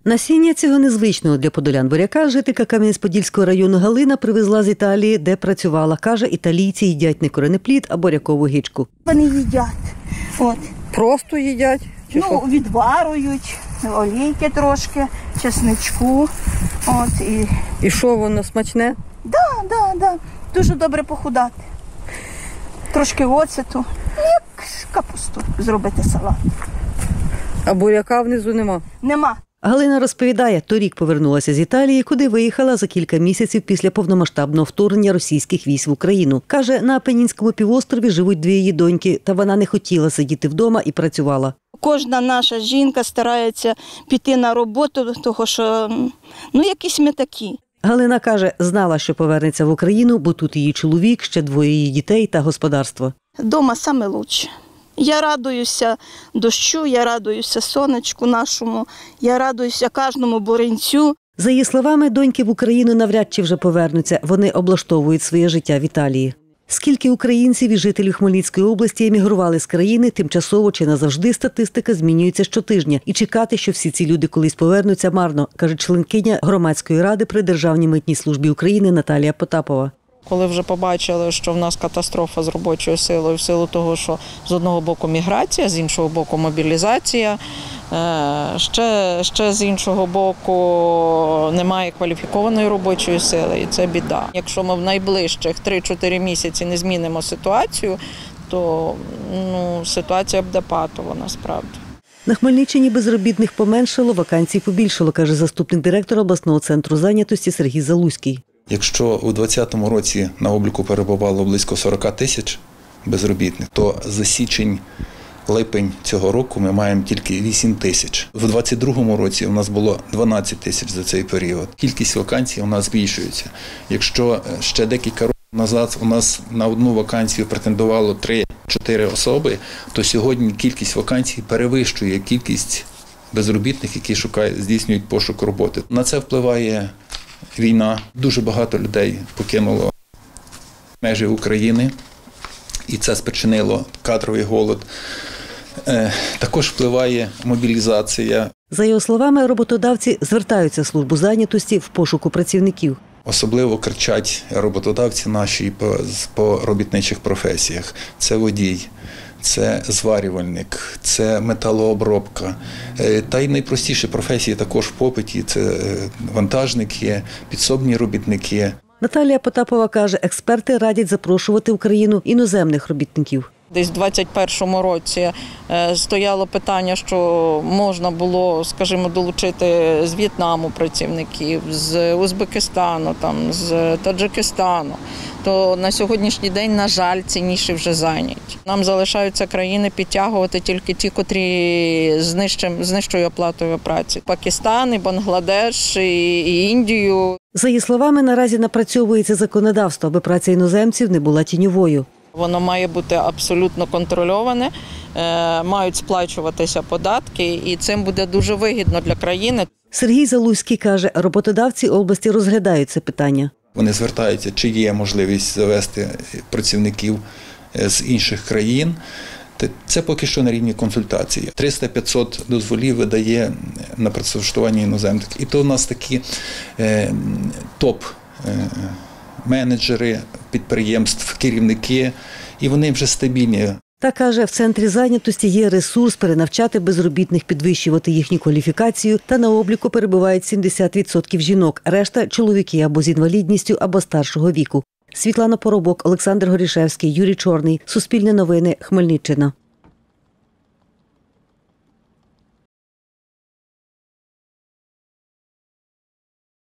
Насіння цього незвичного для подолян буряка жителька Кам'янець-Подільського району Галина привезла з Італії, де працювала. Каже, італійці їдять не коренеплід, а бурякову гичку. Вони їдять. От. Просто їдять? Відварюють, олійки трошки, чесничку. От, І що, воно смачне? Да. Дуже добре похудати. Трошки оцету, як капусту зробити салат. А буряка внизу нема? Нема. Галина розповідає, торік повернулася з Італії, куди виїхала за кілька місяців після повномасштабного вторгнення російських військ в Україну. Каже, на Апенінському півострові живуть дві її доньки, та вона не хотіла сидіти вдома і працювала. Кожна наша жінка старається піти на роботу, тому що, якісь ми такі. Галина каже, знала, що повернеться в Україну, бо тут її чоловік, ще двоє її дітей та господарство. Дома саме краще. Я радуюся дощу, я радуюся сонечку нашому, я радуюся кожному буринцю. За її словами, доньки в Україну навряд чи вже повернуться. Вони облаштовують своє життя в Італії. Скільки українців і жителів Хмельницької області емігрували з країни, тимчасово чи назавжди статистика змінюється щотижня. І чекати, що всі ці люди колись повернуться, марно, каже членкиня громадської ради при Державній митній службі України Наталія Потапова. Коли вже побачили, що в нас катастрофа з робочою силою в силу того, що з одного боку міграція, з іншого боку мобілізація, ще з іншого боку немає кваліфікованої робочої сили, і це біда. Якщо ми в найближчих 3-4 місяці не змінимо ситуацію, то ситуація буде патова насправді. На Хмельниччині безробітних поменшало, вакансій побільшало, каже заступник директора обласного центру зайнятості Сергій Залузький. Якщо у 2020 році на обліку перебувало близько 40 тисяч безробітних, то за січень-липень цього року ми маємо тільки 8 тисяч. У 2022 році у нас було 12 тисяч за цей період. Кількість вакансій у нас збільшується. Якщо ще декілька років назад у нас на одну вакансію претендувало 3-4 особи, то сьогодні кількість вакансій перевищує кількість безробітних, які здійснюють пошук роботи. На це впливає війна. Дуже багато людей покинуло межі України, і це спричинило кадровий голод. Також впливає мобілізація. За його словами, роботодавці звертаються в службу зайнятості в пошуку працівників. Особливо кричать роботодавці наші по робітничих професіях. Це водій, це зварювальник, це металообробка. Та й найпростіші професії також в попиті – це вантажники, підсобні робітники. Наталія Потапова каже, експерти радять запрошувати в країну іноземних робітників. Десь у 2021 році стояло питання, що можна було, скажімо, долучити з В'єтнаму працівників, з Узбекистану, з Таджикистану. То на сьогоднішній день, на жаль, ці ніші вже зайняті. Нам залишаються країни підтягувати тільки ті, котрі з нижчою оплатою праці. Пакистан, і Бангладеш, і Індію. За її словами, наразі напрацьовується законодавство, аби праця іноземців не була тіньовою. Воно має бути абсолютно контрольоване, мають сплачуватися податки, і цим буде дуже вигідно для країни. Сергій Залузький каже, роботодавці області розглядають це питання. Вони звертаються, чи є можливість завести працівників з інших країн. Це поки що на рівні консультації. 300-500 дозволів видає на працевлаштування іноземних. І то у нас такі топ-менеджери підприємств, керівники, і вони вже стабільні. Та каже, в центрі зайнятості є ресурс перенавчати безробітних, підвищувати їхню кваліфікацію, та на обліку перебувають 70% жінок, решта – чоловіки або з інвалідністю, або старшого віку. Світлана Поробок, Олександр Горішевський, Юрій Чорний. Суспільне новини. Хмельниччина.